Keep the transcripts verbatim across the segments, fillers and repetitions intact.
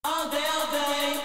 All day, all day.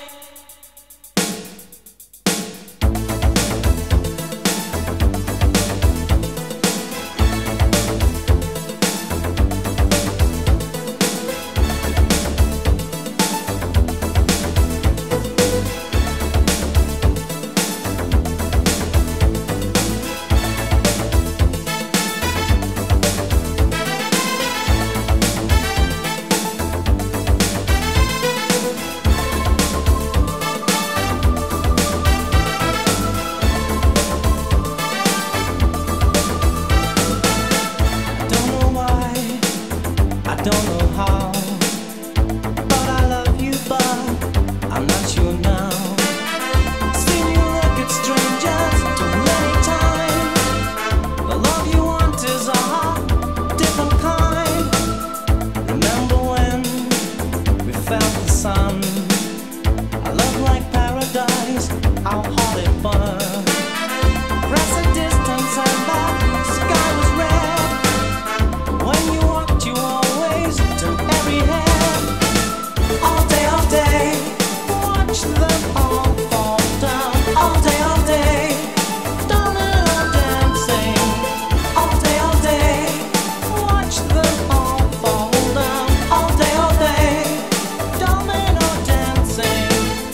Don't know how, but I love you, but I'm not sure now. Seen you look at strangers too many times. The love you want is a different kind. Remember when we felt the sun? A love like paradise, how hot it burned. Press a distance and the sky was red. When you walked, you always took every hand. All day, all day, watch them all fall down. All day, all day, domino dancing. All day, all day, watch them all fall down. All day, all day, domino dancing.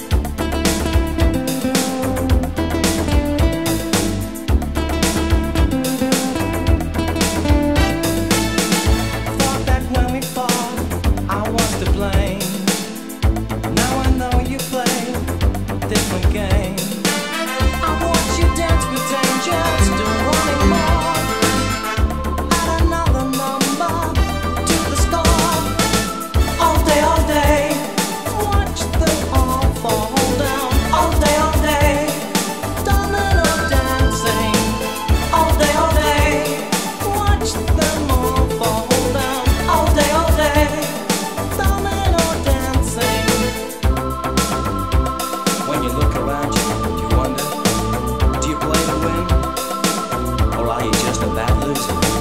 Thought that when we fought, I was to blame. Now I know you play a different game. I watch you dance with angels, still wanting more. Add another number to the score. All day, all day, watch them all fall down. All day, all day, domino dancing. All day, all day, watch them all fall down. All day, all day, domino dancing. When you look around you, do you wonder, do you play to win? Or are you just a bad loser?